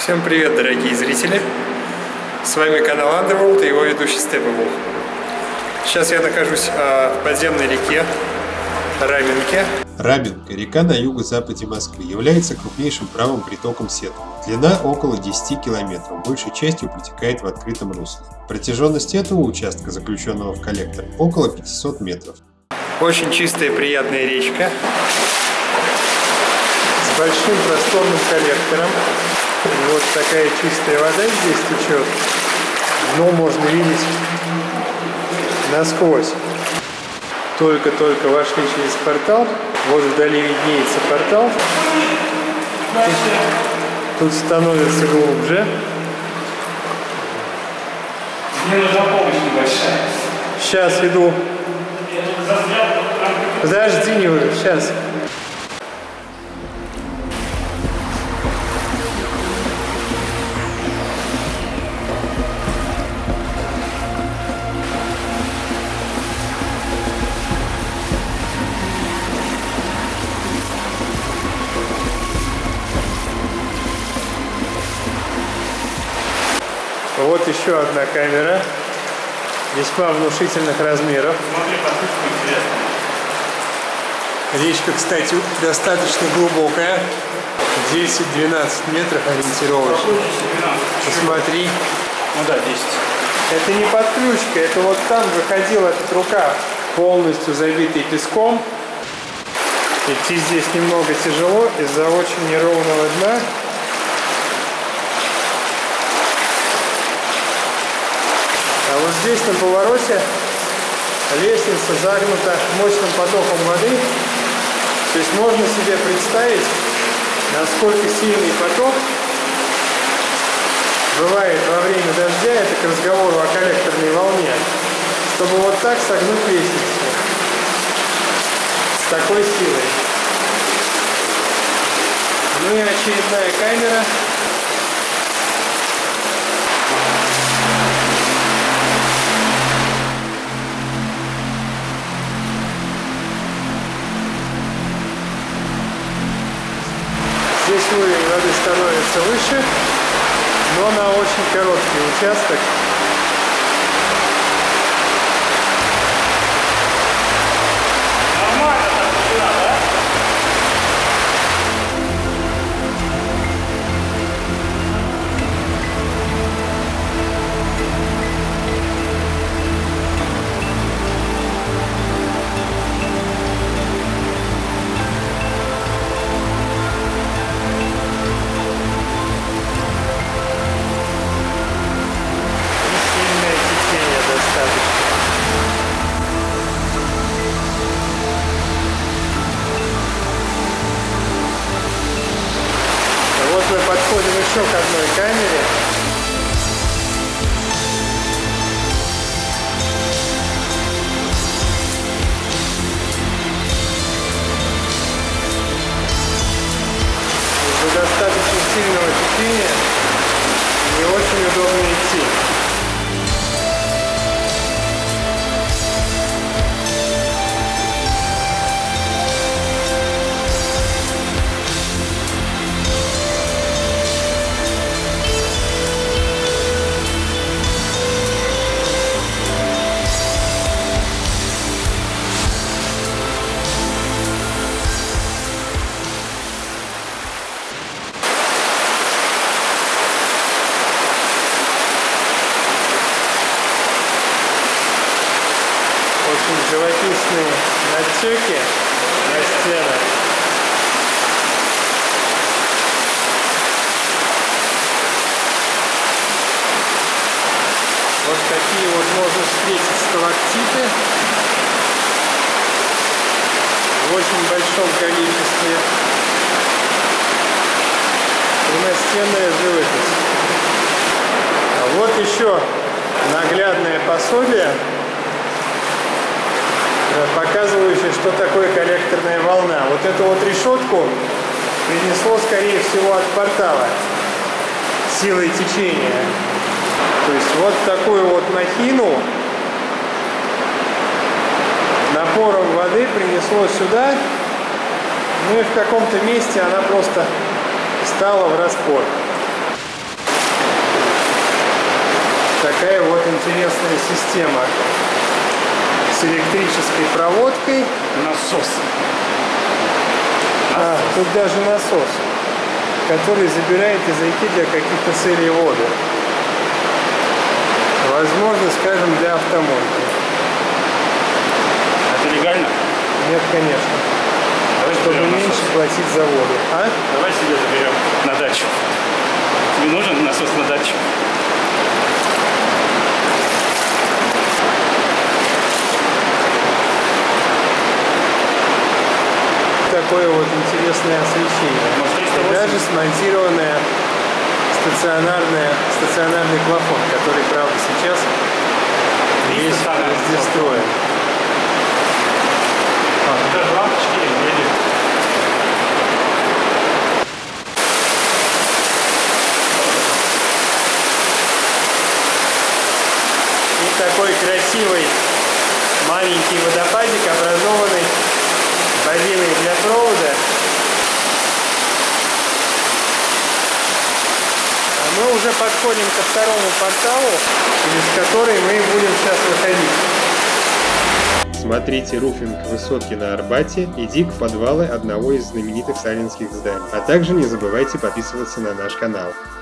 Всем привет, дорогие зрители! С вами канал Underworld и его ведущий Steppenwolf. Сейчас я нахожусь в подземной реке Рабинке. Рабинка – река на юго-западе Москвы, является крупнейшим правым притоком Сетова. Длина около 10 километров, большей частью протекает в открытом русле. Протяженность этого участка, заключенного в коллектор, около 500 метров. Очень чистая, приятная речка с большим просторным коллектором. И вот такая чистая вода здесь течет. Дно можно видеть насквозь. Только-только вошли через портал. Вот вдали виднеется портал. Тут становится глубже. Мне нужна помощь небольшая. Сейчас иду. Подожди, не вы, сейчас. Вот еще одна камера, весьма внушительных размеров. Смотри, посылка интересная. Речка, кстати, достаточно глубокая, 10-12 метров ориентировочно. Посмотри. Ну да, 10. Это не под ключкой, это вот там выходил этот рукав, полностью забитый песком. Идти здесь немного тяжело из-за очень неровного дна. А вот здесь на повороте лестница загнута мощным потоком воды. То есть можно себе представить, насколько сильный поток бывает во время дождя. Это к разговору о коллекторной волне. Чтобы вот так согнуть лестницу с такой силой. Ну и очередная камера. Здесь уровень воды становится выше, но на очень короткий участок. Нормально так глубина, да? Вот мы подходим еще к одной камере. Из-за достаточно сильного течения не очень удобно идти. Очень живописные натеки на стенах. Вот такие вот можно встретить сталактиты в очень большом количестве. Равностенная живопись. А вот еще наглядное пособие, показывающая, что такое коллекторная волна. Вот эту вот решетку принесло, скорее всего, от портала силой течения. То есть вот такую вот махину напором воды принесло сюда. Ну и в каком-то месте она просто стала в распор. такая вот интересная система с электрической проводкой. Насос. Тут даже насос, который забирает из реки для каких-то целей воду. Возможно, скажем, для автомойки. Это легально? Нет, конечно. Давай Чтобы заберем меньше насос. платить за воду. Давай себе заберем на дачу. Тебе нужен насос на дачу? Такое вот интересное освещение. Может, И 380? даже смонтированная стационарный плафон, который, правда, сейчас весь раздестроен. Даже лампочки или И такой красивый маленький водопадик, образованный бобиной для провода. А мы уже подходим ко второму порталу, через который мы будем сейчас выходить. Смотрите руфинг высотки на Арбате и дик подвалы одного из знаменитых сталинских зданий. А также не забывайте подписываться на наш канал.